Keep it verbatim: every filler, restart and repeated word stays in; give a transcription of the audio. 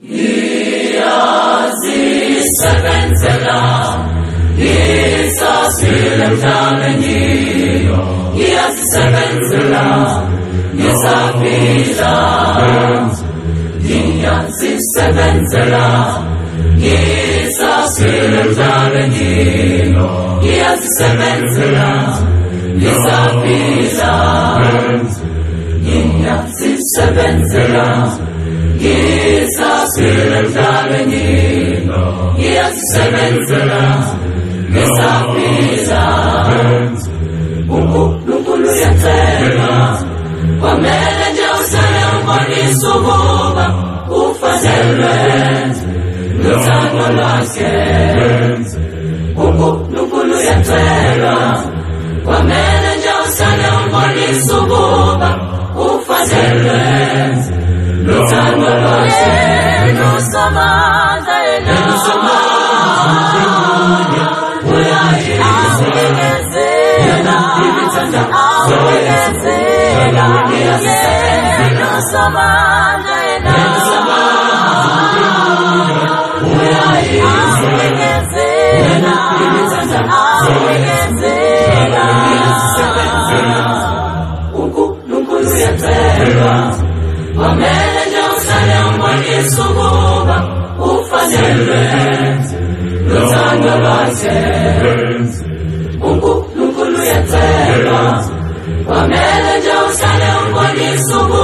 Yazisebenzela ngisasile emhlabeni, ngiyazisebenzela ngisaphila, ngiyazisebenzela ngisasile emhlabeni, ngiyazisebenzela ngisaphila, ngiyazisebenzela ngisasile emhlabeni, ngiyazisebenzela ngisaphila. uNkulunkulu uyacela kwamele nje usale ubonise ukuba ufanelwe luthando lwakhe. uNkulunkulu uyacela kwamele nje usale ubonise ukuba ufanelwe luthando lwakhe. Lusamandla yena uyayizikezela, awukezela, lusamandla yena uyayizikezela, awukezela. uNkulunkulu uyacela kwamele nje usale ubonise ukuba ufanelwe luthando lwakhe. uNkulunkulu uyacela kwamele nje usale ubonise ukuba